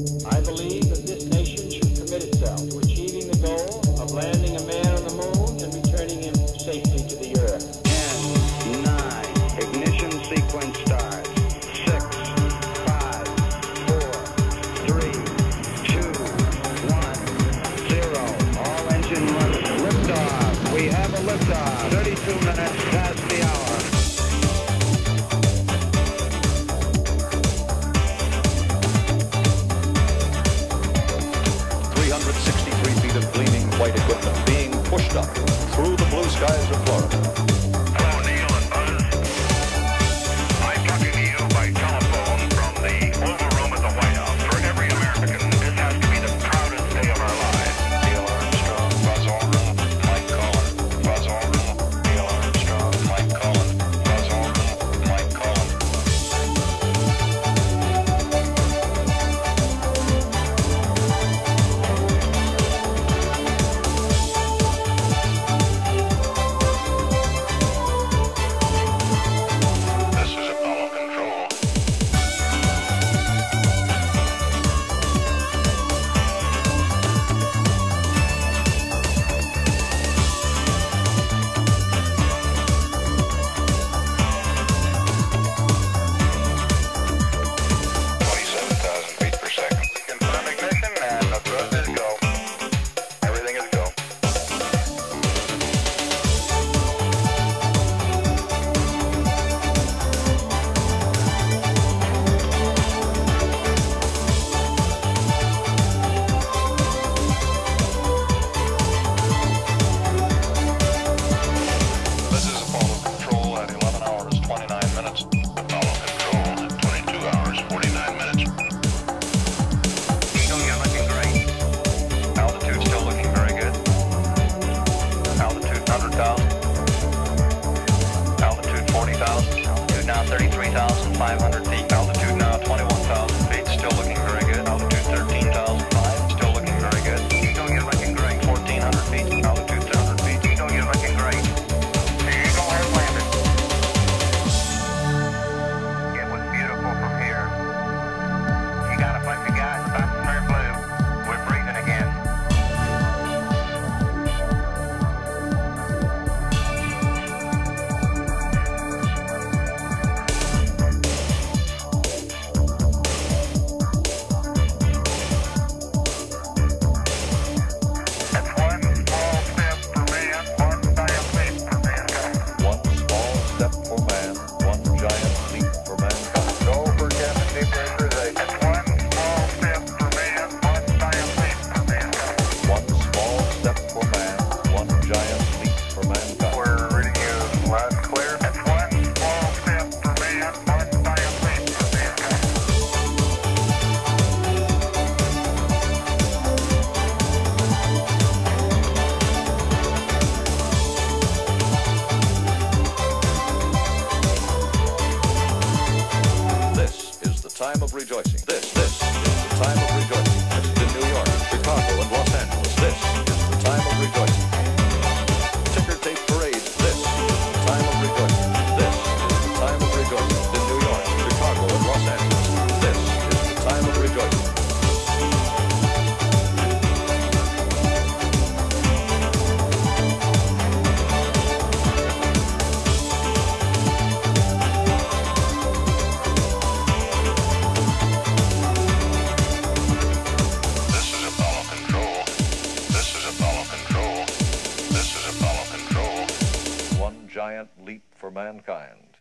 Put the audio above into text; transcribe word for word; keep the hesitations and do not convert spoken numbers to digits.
I believe that this nation should commit itself to achieving the goal of landing a man on the moon and returning him safely to the earth. ten, nine, ignition sequence starts. six, five, four, three, two, one, zero. All engine running. Liftoff. We have a liftoff. thirty-two minutes past the hour. three hundred sixty-three feet of gleaming white equipment being pushed up through the blue skies of Florida. Hello, Neil and Buzz. I'm talking to you by telephone from the Oval Room at the White House. For every American, this has to be the proudest day of our lives. Neil Armstrong, Buzz Aldrin, Mike Cullen, Buzz Aldrin, Neil Armstrong, Mike Cullen, Buzz Aldrin, Mike Cullen. This is Apollo Control. twenty-seven thousand feet per second. Confirm ignition and the thrust is go. Everything is go. This is Apollo Control at eleven hours twenty-nine minutes. Apollo Control at twenty-two hours forty-nine minutes. Eagle, you're looking great. Altitude still looking very good. Altitude one hundred thousand. Altitude forty thousand. Altitude now thirty-three thousand five hundred feet. Altitude now twenty-one thousand feet. Still looking very good. Altitude thirteen thousand five. Still looking very good. Eagle, you're looking great. fourteen hundred feet. Altitude three hundred feet. Eagle, you're looking great. The Eagle has landed. It was beautiful from here. You got a bunch of guys about to turn blue. We're breathing again. That's one small step for man, one giant leap for mankind. One small step for man, one giant leap for mankind. Go for Captain Deep Pressurization. That's one small step for man, one giant leap for mankind. One small step for man, one giant leap for mankind. We're reading you loud and clear. That's one small step for man, one giant leap for mankind. This is the time of rejoicing. This, this is the time of rejoicing. This is in New York, Chicago, and Los Angeles. This is the time of rejoicing. Ticker tape parade. This is the time of rejoicing. This is the time of rejoicing. In New York, Chicago, and Los Angeles. This is the time of rejoicing. This is Apollo Control. This is Apollo Control. This is Apollo Control. One giant leap for mankind.